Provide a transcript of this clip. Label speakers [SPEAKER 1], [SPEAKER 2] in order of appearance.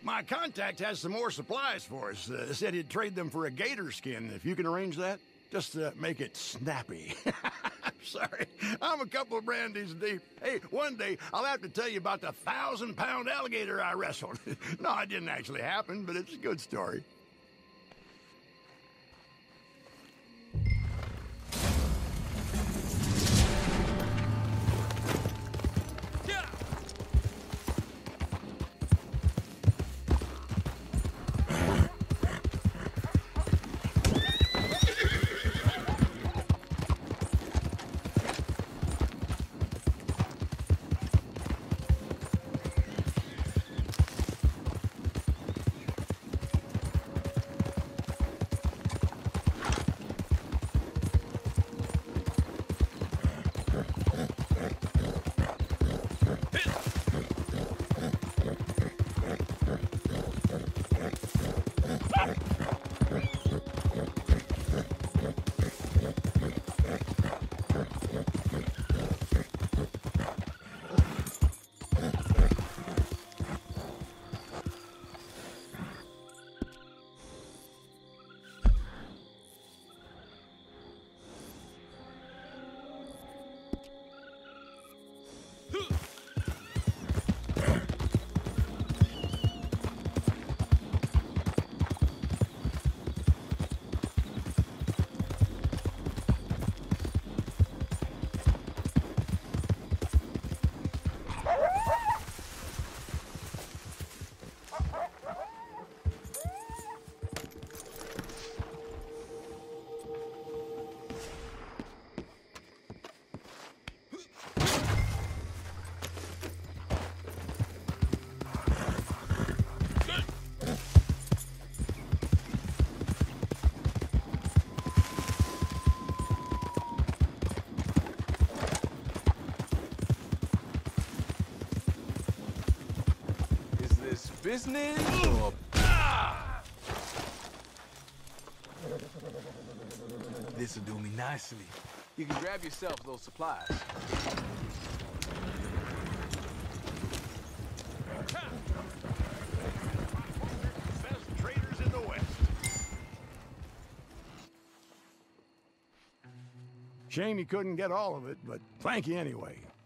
[SPEAKER 1] My contact has some more supplies for us. Said he'd trade them for a gator skin, if you can arrange that. Just to make it snappy. Sorry, I'm a couple of brandies deep. Hey, one day I'll have to tell you about the 1,000-pound alligator I wrestled. No, it didn't actually happen, but it's a good story.
[SPEAKER 2] Business or... This'll do me nicely. You can grab yourself those supplies.
[SPEAKER 1] Best traders in the West. Shame you couldn't get all of it, but thank you anyway.